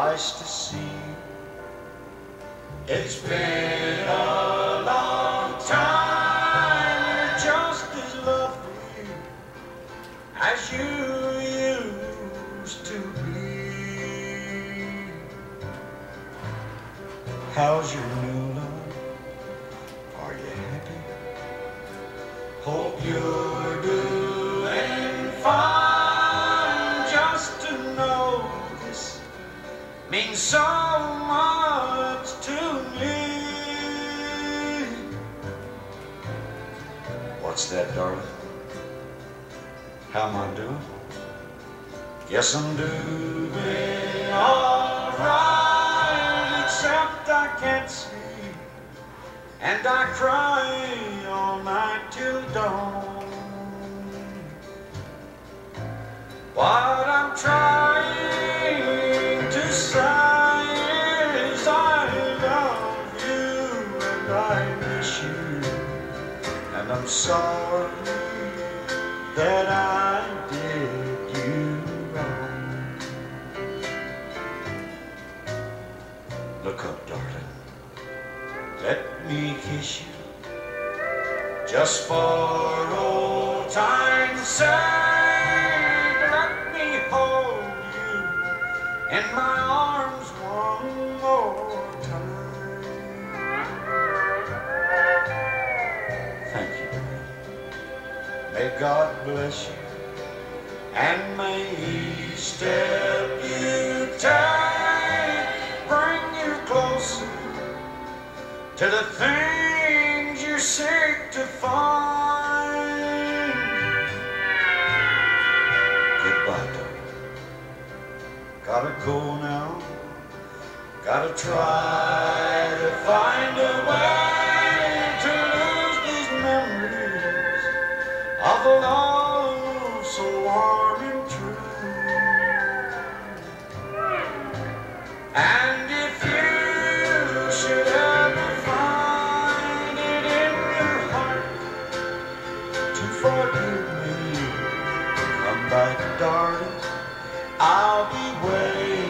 eyes to see. It's been a long time, you're just as lovely as you used to be. How's your new love? Are you happy? Hope you're doing fine. Just to know this means so much to me. What's that, darling? How am I doing? Guess I'm doing all right, except I can't sleep and I cry all night till dawn. What I'm trying to say is I love you and I miss you, and I'm sorry that I did you wrong. Look up, darling. Let me kiss you, just for old time's sake. Let me hold you in my arms one more time. Thank you, darling. May God bless you, and may each step you take bring you closer to the things you seek to find. Goodbye, darling. Gotta go now. Gotta try to find a way to lose these memories of a love so warm and true. And if you should ever find it in your heart to forgive me, come back, darling, I'll be waiting.